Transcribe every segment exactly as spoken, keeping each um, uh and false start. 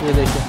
ये देखिए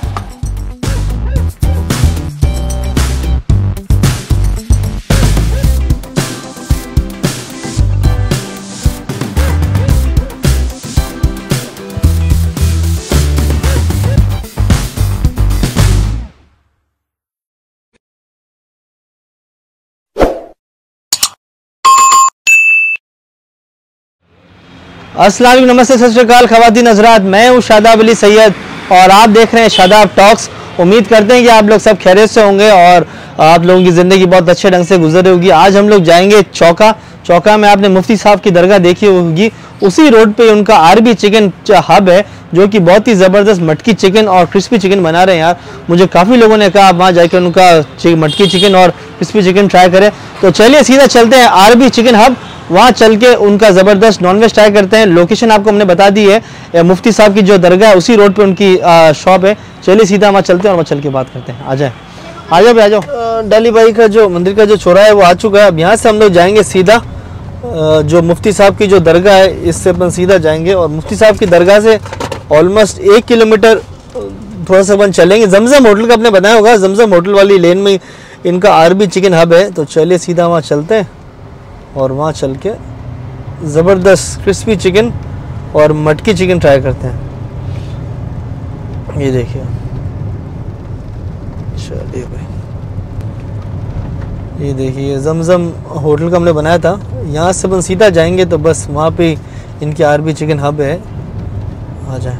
अस्सलाम वालेकुम, नमस्ते, सत श्री अकाल ख़वातीन हज़रात। मैं हूँ शादाब अली सैयद और आप देख रहे हैं शादाब टॉक्स। उम्मीद करते हैं कि आप लोग सब खैरियत से होंगे और आप लोगों की ज़िंदगी बहुत अच्छे ढंग से गुजर रही होगी। आज हम लोग जाएंगे चौका। चौका में आपने मुफ्ती साहब की दरगाह देखी होगी, उसी रोड पे उनका आरबी चिकन हब है जो कि बहुत ही ज़बरदस्त मटकी चिकन और क्रिस्पी चिकन बना रहे हैं। यार मुझे काफ़ी लोगों ने कहा आप वहाँ जाकर उनका मटकी चिकन और क्रिस्पी चिकन ट्राई करें, तो चलिए सीधा चलते हैं आरबी चिकन हब, वहाँ चल के उनका ज़बरदस्त नॉनवेज ट्राई करते हैं। लोकेशन आपको हमने बता दी है, मुफ्ती साहब की जो दरगाह है उसी रोड पे उनकी शॉप है। चलिए सीधा वहाँ चलते हैं और वहाँ चल के बात करते हैं। आ जाए आ जाओ आ जाओ। डाली भाई का जो मंदिर का जो चौराहा है वो आ चुका है। अब यहाँ से हम लोग जाएंगे सीधा जो मुफ्ती साहब की जो दरगाह है, इससे अपन सीधा जाएंगे और मुफ्ती साहब की दरगाह से ऑलमोस्ट एक किलोमीटर थोड़ा सा अपन चलेंगे। जमजम होटल का आपने बताया होगा, जमजम होटल वाली लेन में इनका आरबी चिकन हब है। तो चलिए सीधा वहाँ चलते हैं और वहाँ चल के ज़बरदस्त क्रिस्पी चिकन और मटकी चिकन ट्राई करते हैं। ये देखिए, चलिए भाई, ये देखिए जमजम होटल का हमने बनाया था। यहाँ से अपन सीधा जाएंगे तो बस वहाँ पे इनकी आरबी चिकन हब है। आ जाए,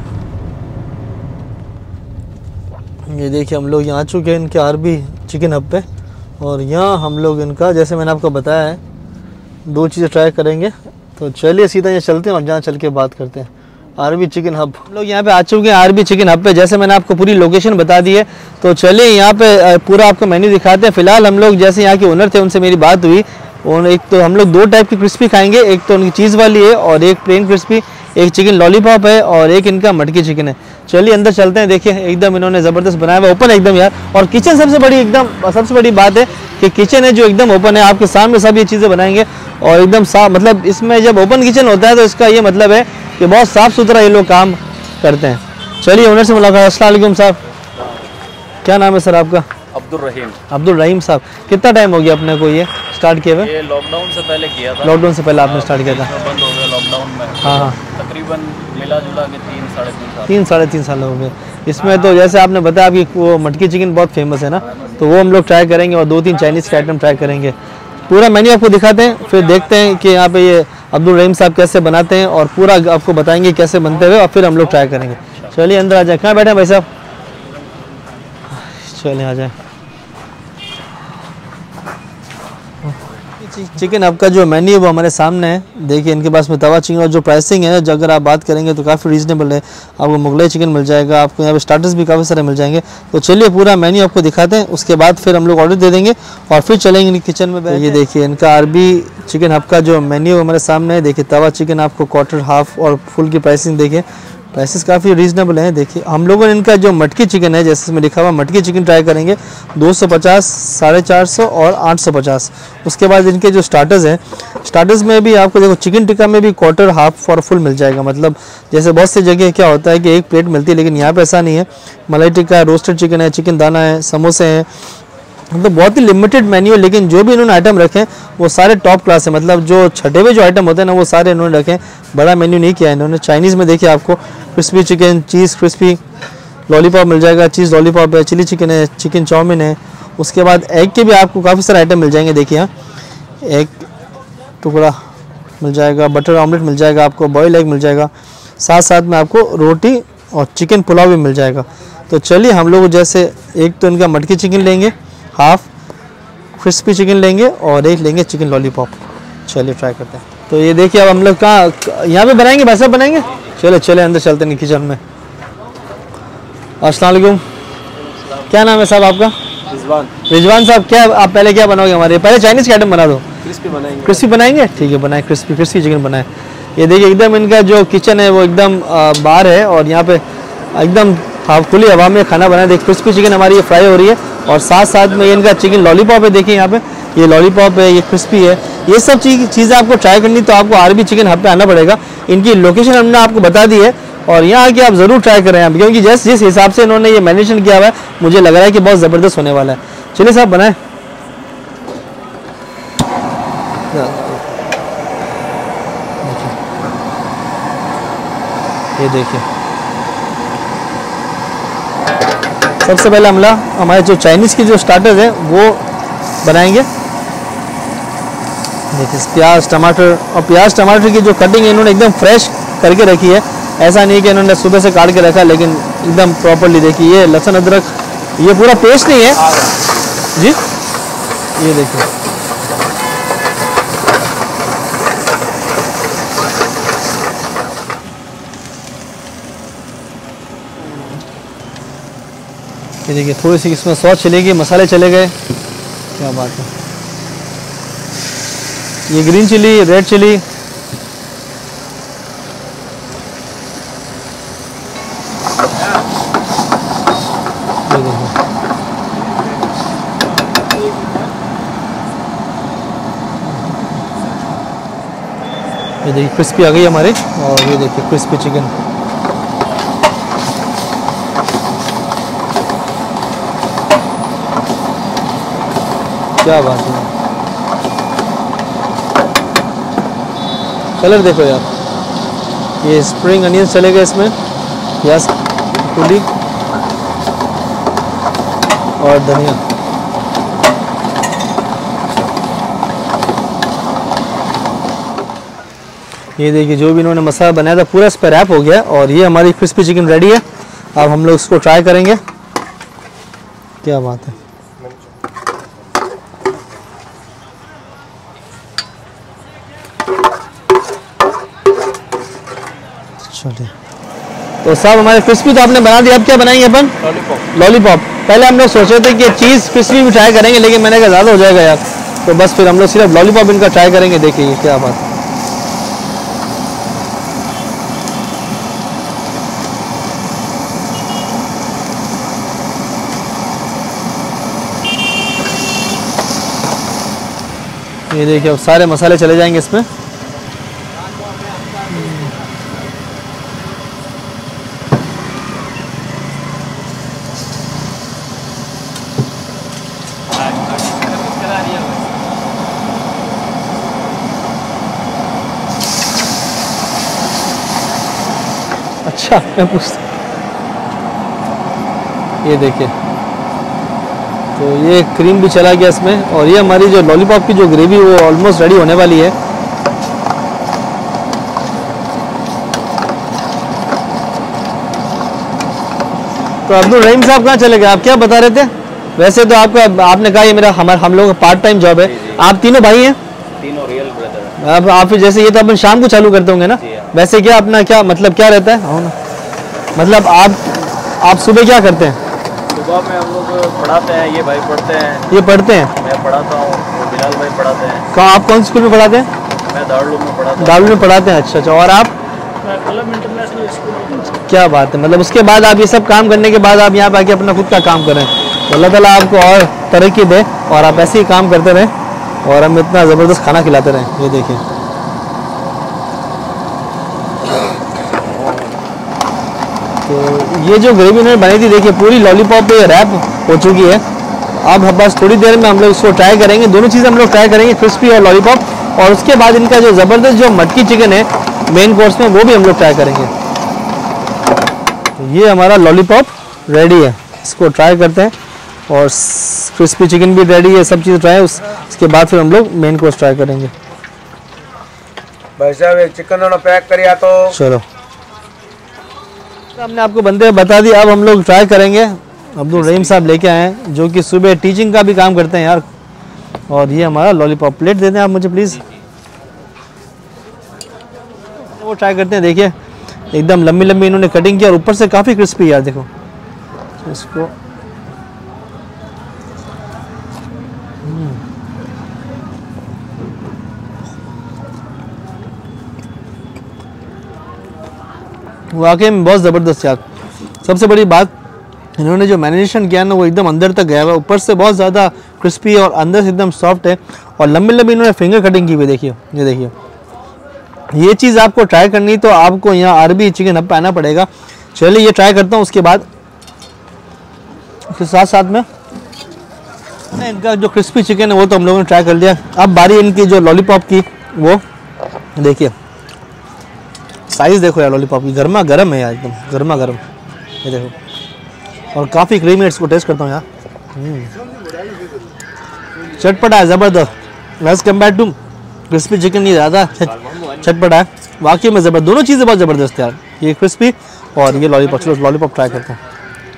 ये देखिए हम लोग यहाँ आ चुके हैं इनके आरबी चिकन हब पे और यहाँ हम लोग इनका, जैसे मैंने आपको बताया है, दो चीज़ें ट्राई करेंगे। तो चलिए सीधा यहाँ चलते हैं और जहाँ चल के बात करते हैं। आरबी चिकन हब, हम लोग यहाँ पे आ चुके हैं आरबी चिकन हब पे। जैसे मैंने आपको पूरी लोकेशन बता दी है, तो चलिए यहाँ पे पूरा आपको मेन्यू दिखाते हैं। फिलहाल हम लोग, जैसे यहाँ के ओनर थे उनसे मेरी बात हुई, और एक तो हम लोग दो टाइप की क्रिस्पी खाएंगे, एक तो उनकी चीज़ वाली है और एक प्लेन क्रिस्पी, एक चिकन लॉलीपॉप है और एक इनका मटकी चिकन है। चलिए अंदर चलते हैं। देखिए एकदम इन्होंने ज़बरदस्त बनाया हुआ, ओपन एकदम यार। और किचन सबसे बड़ी एकदम सबसे बड़ी बात है कि किचन है जो एकदम ओपन है, आपके सामने सब ये चीज़ें बनाएंगे और एकदम साफ। मतलब इसमें जब ओपन किचन होता है तो इसका ये मतलब है कि बहुत साफ़ सुथरा ये लोग काम करते हैं। चलिए ओनर से मुलाकात। अस्सलाम वालेकुम साहब, क्या नाम है सर आपका? अब्दुल रहीम। अब्दुल रहीम साहब, कितना टाइम हो गया अपने को ये स्टार्ट किए हुए? ये लॉकडाउन से पहले किया था। लॉकडाउन से पहले आपने स्टार्ट किया था? बंद हो गया लॉकडाउन में। हाँ हाँ, तकरीबन मिला जुला के तीन साढ़े तीन साल तीन साढ़े तीन साल हो गए इसमें। तो जैसे आपने बताया कि वो मटकी चिकन बहुत फेमस है ना, तो वो हम लोग ट्राई करेंगे और दो तीन चाइनीज़ के आइटम ट्राई करेंगे। पूरा मेन्यू आपको दिखाते हैं, फिर देखते हैं कि यहाँ पे ये अब्दुल रहीम साहब कैसे बनाते हैं और पूरा आपको बताएंगे कैसे बनते हुए और फिर हम लोग ट्राई करेंगे। चलिए अंदर आ जाए। कहाँ बैठे हैं भाई साहब? चलिए आ जाए। चिकन हब का जो मेन्यू है वो हमारे सामने है। देखिए इनके पास में तवा चिकन और जो प्राइसिंग है, जो अगर आप बात करेंगे तो काफ़ी रीजनेबल है। आपको मुगलाई चिकन मिल जाएगा, आपको यहाँ पे स्टार्टर्स भी काफ़ी सारे मिल जाएंगे। तो चलिए पूरा मेन्यू आपको दिखाते हैं, उसके बाद फिर हम लोग ऑर्डर दे देंगे और फिर चलेंगे किचन में। तो ये देखिए इनका आरबी चिकन हब का जो मेन्यू हमारे सामने है। देखिए तवा चिकन आपको क्वार्टर, हाफ और फुल की प्राइसिंग, देखिए प्राइसेस काफ़ी रीजनेबल हैं। देखिए हम लोगों ने इनका जो मटकी चिकन है, जैसे इसमें लिखा हुआ मटकी चिकन ट्राई करेंगे, दो सौ पचास, साढ़े चार सौ और आठ सौ पचास। उसके बाद इनके जो स्टार्टर्स हैं, स्टार्टर्स में भी आपको देखो चिकन टिक्का में भी क्वार्टर, हाफ और फुल मिल जाएगा। मतलब जैसे बहुत सी जगह क्या होता है कि एक प्लेट मिलती है, लेकिन यहाँ पे ऐसा नहीं है। मलाई टिक्का, रोस्टेड चिकन है, चिकन दाना है, समोसे हैं, मतलब बहुत ही लिमिटेड मेन्यू है। लेकिन जो भी इन्होंने आइटम रखे हैं वो सारे टॉप क्लास है। मतलब जो छठे हुए जो आइटम होते हैं ना, वो सारे इन्होंने रखे हैं। बड़ा मेन्यू नहीं किया है इन्होंने। चाइनीज़ में देखिए आपको crispy chicken, cheese crispy lollipop मिल जाएगा, चीज़ लॉलीपॉप है, चिली चिकन है, चिकन चाउमीन है। उसके बाद एग के भी आपको काफ़ी सारे आइटम मिल जाएंगे। देखिए यहाँ एग टुकड़ा मिल जाएगा, बटर ऑमलेट मिल जाएगा, आपको बॉयल एग मिल जाएगा, साथ साथ में आपको रोटी और चिकन पुलाव भी मिल जाएगा। तो चलिए हम लोग जैसे एक तो इनका मटकी चिकन लेंगे, हाफ क्रिस्पी चिकन लेंगे और एक लेंगे चिकन लॉलीपॉप। चलिए ट्राई करते हैं। तो ये देखिए अब हम लोग कहाँ यहाँ पे बनाएंगे, वैसा बनाएंगे। चले चले अंदर चलते हैं किचन में। अस्सलाम वालेकुम, क्या नाम है साहब आपका? रिजवान। रिजवान साहब, क्या आप पहले क्या बनाओगे हमारे? पहले चाइनीज़ का आइटम बना दो। क्रिस्पी बनाएंगे। क्रिस्पी बनाएंगे, ठीक है बनाए, क्रिस्पी क्रिस्पी चिकन बनाए। ये देखिए एकदम इनका जो किचन है वो एकदम बाहर है और यहाँ पे एकदम हाँ खुली हवा में खाना बनाए। देखिए क्रिस्पी चिकन हमारी ये फ्राई हो रही है और साथ साथ में ये इनका चिकन लॉलीपॉप है। देखिए यहाँ पे ये लॉलीपॉप है, ये क्रिस्पी है। ये सब चीज़ चीज़ें आपको ट्राई करनी तो आपको आरबी चिकन हब पे आना पड़ेगा। इनकी लोकेशन हमने आपको बता दी है, और यहाँ आके आप ज़रूर ट्राई करें आप, क्योंकि जिस जिस हिसाब से इन्होंने ये मैरिनेशन किया हुआ है मुझे लग रहा है कि बहुत ज़बरदस्त होने वाला है। चलिए साहब बनाएं। ये देखिए सबसे पहले हमला हमारे जो चाइनीज़ की जो स्टार्टर्स है वो बनाएंगे। देखिए प्याज टमाटर, और प्याज टमाटर की जो कटिंग है इन्होंने एकदम फ्रेश करके रखी है। ऐसा नहीं कि इन्होंने सुबह से काट के रखा, लेकिन एकदम प्रॉपरली। देखिए ये लहसुन अदरक, ये पूरा पेस्ट नहीं है जी, ये देखिए ये देखिए थोड़ी सी इसमें सॉस चलेगी, मसाले चले गए, क्या बात है। ये ग्रीन चिली, रेड चिली, ये देखिए ये देखिए क्रिस्पी आ गई हमारी, और ये देखिए क्रिस्पी चिकन। क्या बात है, कलर देखो यार। ये स्प्रिंग अनियंस चलेगा इसमें, प्याज कुली और धनिया। ये देखिए जो भी इन्होंने मसाला बनाया था पूरा इस पर रैप हो गया, और ये हमारी क्रिस्पी चिकन रेडी है। अब हम लोग इसको ट्राई करेंगे। क्या बात है, चलिए। तो साहब हमारे क्रिस्पी तो आपने बना दिया, अब क्या बनाएंगे अपन? लॉलीपॉप। लॉलीपॉप। पहले हम लोग सोचे थे कि चीज़ क्रिस्पी भी ट्राई करेंगे, लेकिन मैंने कहा ज़्यादा हो जाएगा यार, तो बस फिर हम लोग सिर्फ लॉलीपॉप इनका ट्राई करेंगे। देखिए क्या बात है, ये देखिए अब सारे मसाले चले जाएंगे इसमें। अच्छा मैं पूछता, ये देखिए तो ये क्रीम भी चला गया इसमें, और ये हमारी जो लॉलीपॉप की जो ग्रेवी वो ऑलमोस्ट रेडी होने वाली है। तो अब्दुल रहीम साहब कहाँ चले गए, आप क्या बता रहे थे? वैसे तो आपका आपने कहा ये मेरा हमारा हम लोग का पार्ट टाइम जॉब है। आप तीनों भाई हैं? तीनों रियल ब्रदर। अब आप जैसे ये तो अपन शाम को चालू करते होंगे ना? वैसे क्या अपना क्या मतलब क्या रहता है? हाँ ना, मतलब आप आप सुबह क्या करते हैं? सुबह में हम लोग पढ़ाते हैं, ये भाई पढ़ते हैं। ये पढ़ते हैं? मैं पढ़ाता हूँ, बिलाल भाई पढ़ाते हैं। कहाँ, आप कौन स्कूल में पढ़ाते हैं? मैं दारुल में पढ़ाता हूँ। दारुल में पढ़ाते हैं, अच्छा अच्छा। और आप? मैं कलम इंटरनेशनल स्कूल। क्या बात है, मतलब उसके बाद आप ये सब काम करने के बाद आप यहाँ पे आके अपना खुद का काम करें, तो अल्लाह ताला आपको और तरक्की दे और आप ऐसे ही काम करते रहें और हम इतना ज़बरदस्त खाना खिलाते रहें। ये देखिए तो ये जो ग्रेवी उन्होंने बनाई थी, देखिए पूरी लॉलीपॉप पे रैप हो चुकी है। अब बस थोड़ी देर में हम लोग इसको ट्राई करेंगे, दोनों चीज़ें हम लोग ट्राई करेंगे, क्रिस्पी और लॉलीपॉप, और उसके बाद इनका जो ज़बरदस्त जो मटकी चिकन है मेन कोर्स में वो भी हम लोग ट्राई करेंगे। तो ये हमारा लॉलीपॉप रेडी है, इसको ट्राई करते हैं, और क्रिस्पी चिकन भी रेडी है, सब चीज़ ट्राई है। उस, उसके बाद फिर हम लोग मेन कोर्स ट्राई करेंगे। भाई साहब एक चिकन दोनों पैक करिए तो। चलो हमने आपको बनते हुए बता दिया, अब हम लोग ट्राई करेंगे। अब्दुल रहीम साहब लेके आए हैं जो कि सुबह टीचिंग का भी काम करते हैं यार, और ये हमारा लॉलीपॉप प्लेट दे दें आप मुझे प्लीज़। वो ट्राई करते हैं, देखिए एकदम लंबी लंबी इन्होंने कटिंग की और ऊपर से काफ़ी क्रिस्पी यार, देखो इसको। वाकई में बहुत ज़बरदस्त यार। सबसे बड़ी बात इन्होंने जो मैरिनेशन किया ना वो एकदम अंदर तक गया हुआ, ऊपर से बहुत ज़्यादा क्रिस्पी और अंदर से एकदम सॉफ्ट है, और लंबी लंबी इन्होंने फिंगर कटिंग की हुई। देखिए ये देखिए ये चीज़ आपको ट्राई करनी तो आपको यहाँ अरबी चिकन हब पे आना पड़ेगा। चलिए ये ट्राई करता हूँ, उसके बाद उसके साथ साथ में इनका जो क्रिस्पी चिकन है वो तो हम लोगों ने ट्राई कर लिया। अब बारी इनकी जो लॉलीपॉप की, वो देखिए साइज़ देखो यार लॉलीपॉप की, गर्मा गर्म है यार, एकदम गर्मा गर्म। ये देखो और काफ़ी क्रीमी है। इसको टेस्ट करता हूँ यार, चटपटा है ज़बरदस्त। As compare to crispy chicken ये ज़्यादा चटपटा है, वाकई में ज़बरदस्त। दोनों चीज़ें बहुत ज़बरदस्त यार, ये क्रिस्पी और ये लॉलीपॉप। चलो लॉलीपॉप ट्राई करते हैं।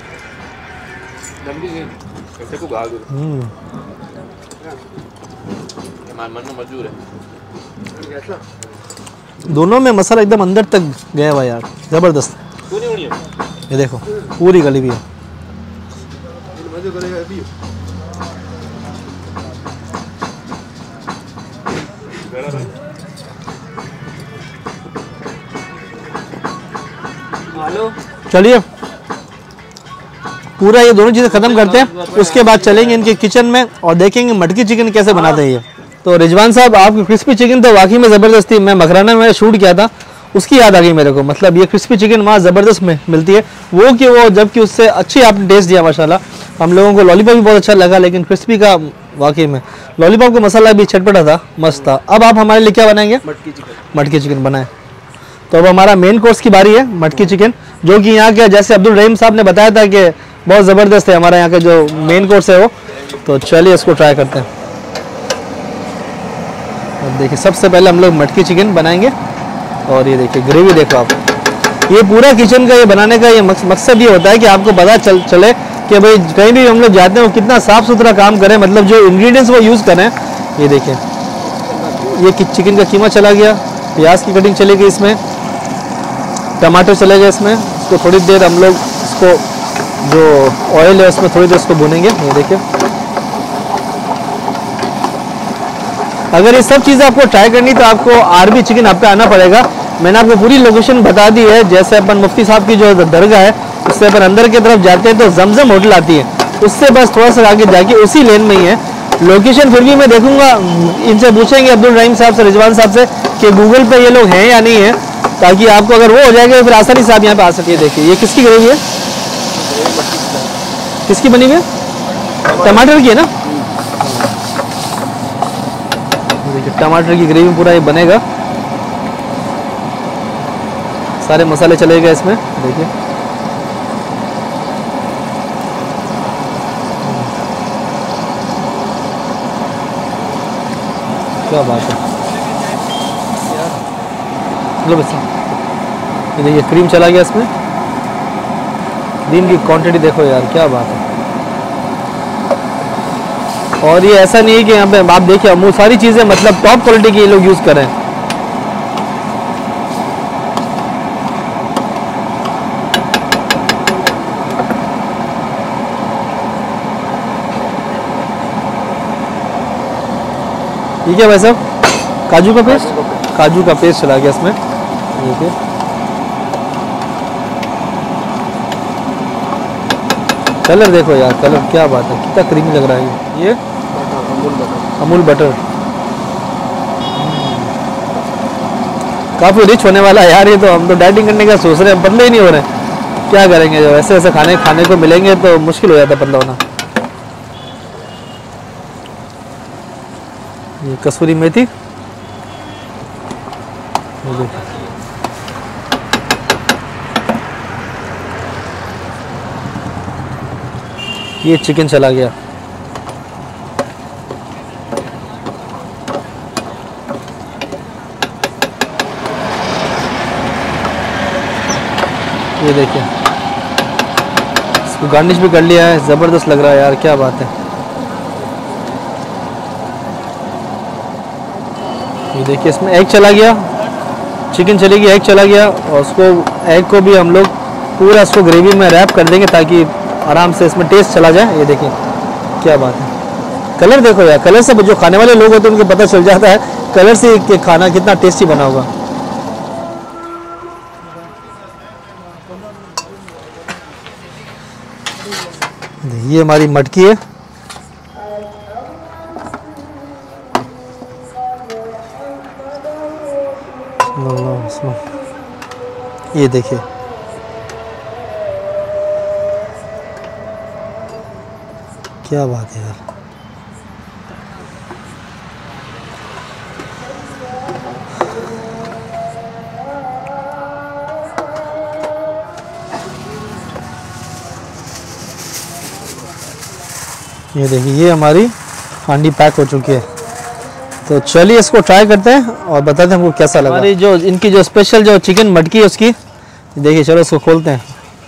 दोनों में मसाला एकदम अंदर तक गया हुआ यार, ज़बरदस्त। ये देखो पूरी गली भी है। चलिए पूरा ये दोनों चीज़ें ख़त्म करते हैं, उसके बाद चलेंगे इनके किचन में और देखेंगे मटकी चिकन कैसे बनाते हैं ये। तो रिजवान साहब आपकी क्रिस्पी चिकन तो वाकई में ज़बरदस्त थी। मैं मकराना में शूट किया था, उसकी याद आ गई मेरे को। मतलब ये क्रिस्पी चिकन वहाँ ज़बरदस्त में मिलती है, वो कि वो जबकि उससे अच्छी आपने टेस्ट दिया माशाल्लाह। हम लोगों को लॉलीपॉप भी बहुत अच्छा लगा, लेकिन क्रिस्पी का वाकई में लॉलीपॉप का मसाला भी चटपटा था, मस्त था। अब आप हमारे लिए क्या बनाएंगे? मटकी चिकन। मटकी चिकन बनाए। तो अब हमारा मेन कोर्स की बारी है, मटकी चिकन, जो कि यहाँ के जैसे अब्दुल रहीम साहब ने बताया था कि बहुत ज़बरदस्त है हमारे यहाँ का जो मेन कोर्स है वो। तो चलिए इसको ट्राई करते हैं। अब देखिए सबसे पहले हम लोग मटकी चिकन बनाएंगे और ये देखिए ग्रेवी देखो आप। ये पूरा किचन का ये बनाने का ये मकसद ये होता है कि आपको पता चल चले कि भाई कहीं भी हम लोग जाते हैं वो कितना साफ़ सुथरा काम करें, मतलब जो इंग्रेडिएंट्स वो यूज़ करें। ये देखिए ये चिकन का कीमा चला गया, प्याज की कटिंग चली गई, इसमें टमाटर चले गए इसमें। इसको थोड़ी देर हम लोग इसको जो ऑयल है उसमें थोड़ी देर इसको भूनेंगे। ये देखिए अगर ये सब चीज़ें आपको ट्राई करनी तो आपको आरबी चिकन हब पे आना पड़ेगा। मैंने आपको पूरी लोकेशन बता दी है। जैसे अपन मुफ्ती साहब की जो दरगाह है उससे अपन अंदर की तरफ जाते हैं तो जमजम होटल आती है, उससे बस थोड़ा सा आगे जाके उसी लेन में ही है लोकेशन। फिर भी मैं देखूंगा, इनसे पूछेंगे अब्दुल रहीम साहब से, रिजवान साहब से कि गूगल पे ये लोग हैं या नहीं है, ताकि आपको अगर वो हो जाएगा तो फिर आसानी से आप यहाँ पे आ सके। देखिए ये किसकी ग्रेवी है, किसकी बनी हुई है? टमाटर की है ना। देखिए टमाटर की ग्रेवी पूरा ये बनेगा, सारे मसाले चले गए इसमें। देखिए क्या बात है, मतलब ये देखिए क्रीम चला गया इसमें। क्रीम की क्वांटिटी देखो यार, क्या बात है। और ये ऐसा नहीं है कि यहाँ पे आप देखिए वो सारी चीज़ें मतलब टॉप क्वालिटी की ये लोग यूज़ करें। ठीक है भाई साहब, काजू का पेस्ट, काजू का पेस्ट चला गया इसमें। देखिए कलर देखो यार, कलर क्या बात है, कितना क्रीमी लग रहा है। ये अमूल बटर काफ़ी रिच होने वाला है यार। ये तो हम तो डाइटिंग करने का सोच रहे हैं, पतले ही नहीं हो रहे हैं। क्या करेंगे, जब ऐसे ऐसे खाने खाने को मिलेंगे तो मुश्किल हो जाता है पतला होना। ये कसूरी मेथी, ये चिकन चला गया। ये देखिए इसको गार्निश भी कर लिया है, ज़बरदस्त लग रहा है यार, क्या बात है। ये देखिए इसमें एग चला गया, चिकन चली गई, एग चला गया, और उसको एग को भी हम लोग पूरा इसको ग्रेवी में रैप कर देंगे ताकि आराम से इसमें टेस्ट चला जाए। ये देखिए क्या बात है, कलर देखो यार, कलर से जो खाने वाले लोग होते हैं उनको पता चल जाता है कलर से कि खाना कितना टेस्टी बना होगा। ये हमारी मटकी है, ये देखिए, क्या बात है यार। ये देखिए, ये हमारी हांडी पैक हो चुकी है। तो चलिए इसको ट्राई करते हैं और बताते हैं हमको कैसा लगा। हमारी जो इनकी जो स्पेशल जो चिकन मटकी है उसकी देखिए, चलो इसको खोलते हैं।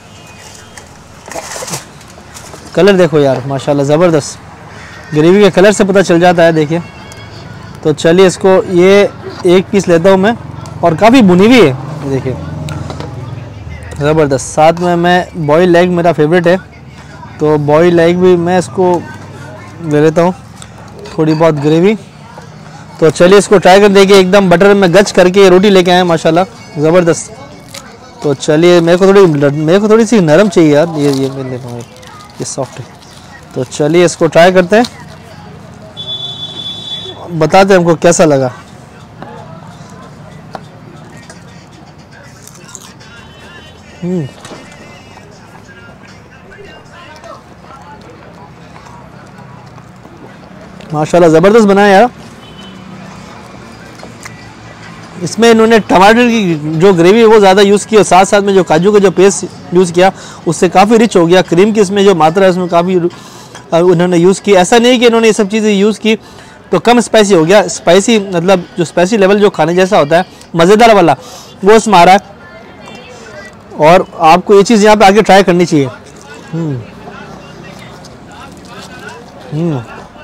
कलर देखो यार, माशाल्लाह ज़बरदस्त, ग्रेवी के कलर से पता चल जाता है। देखिए, तो चलिए इसको ये एक पीस लेता हूँ मैं, और काफ़ी भुनी हुई है। देखिए ज़बरदस्त। साथ में मैं बॉयल लेग मेरा फेवरेट है, तो बॉयल लेग भी मैं इसको ले लेता हूँ, थोड़ी बहुत ग्रेवी। तो चलिए इसको ट्राई कर देखिए, एकदम बटर में गच करके रोटी लेके आए माशाल्लाह ज़बरदस्त। तो चलिए, मेरे को थोड़ी मेरे को थोड़ी सी नरम चाहिए यार, ये ये मैं ले लूँगा, ये सॉफ्ट है। तो चलिए इसको ट्राई करते हैं, बताते हैं हमको कैसा लगा। हम्म माशाल्लाह ज़बरदस्त बनाया यार। इसमें इन्होंने टमाटर की जो ग्रेवी है वो ज़्यादा यूज़ की, और साथ साथ में जो काजू का जो पेस्ट यूज़ किया उससे काफ़ी रिच हो गया। क्रीम की इसमें जो मात्रा है उसमें काफ़ी उन्होंने यूज़ की। ऐसा नहीं कि इन्होंने ये सब चीज़ें यूज़ की तो कम स्पाइसी हो गया। स्पाइसी मतलब जो स्पाइसी लेवल जो खाने जैसा होता है मज़ेदार वाला, वो इसमें आ रहा है। और आपको ये चीज़ यहाँ पे आगे ट्राई करनी चाहिए। हम्म हम्म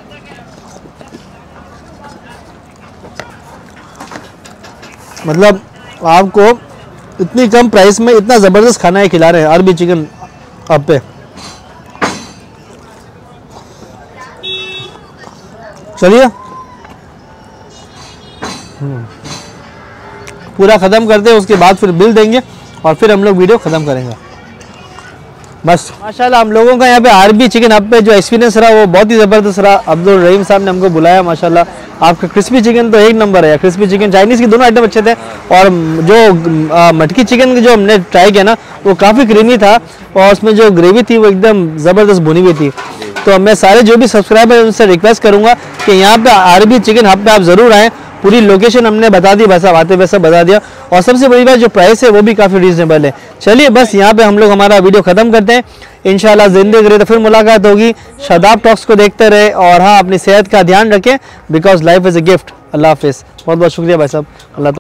मतलब आपको इतनी कम प्राइस में इतना ज़बरदस्त खाना है खिला रहे हैं अरबी चिकन आप पे। चलिए पूरा ख़त्म करते हैं, उसके बाद फिर बिल देंगे और फिर हम लोग वीडियो ख़त्म करेंगे बस। माशाल्लाह हम लोगों का यहाँ पे अरबी चिकन हब पे जो एक्सपीरियंस रहा वो बहुत ही ज़बरदस्त रहा। अब्दुल रहीम साहब ने हमको बुलाया माशाल्लाह। आपका क्रिस्पी चिकन तो एक नंबर है, क्रिस्पी चिकन चाइनीज़ की दोनों आइटम अच्छे थे, और जो आ, मटकी चिकन जो हमने ट्राई किया ना वो काफ़ी क्रीमी था, और उसमें जो ग्रेवी थी वो एकदम ज़बरदस्त भुनी हुई थी। तो मैं सारे जो भी सब्सक्राइबर हैं उनसे रिक्वेस्ट करूँगा कि यहाँ पे अरबी चिकन हब पे आप ज़रूर आएँ। पूरी लोकेशन हमने बता दी, बस आते वैसा बता दिया, और सबसे बड़ी बात जो प्राइस है वो भी काफ़ी रीजनेबल है। चलिए बस यहाँ पे हम लोग हमारा वीडियो ख़त्म करते हैं। इंशाल्लाह ज़िंदगी रहे तो फिर मुलाकात होगी। शादाब टॉक्स को देखते रहे, और हाँ अपनी सेहत का ध्यान रखें, because life is a gift. अल्लाह हाफिज़। बहुत बहुत शुक्रिया भाई साहब। अल्लाह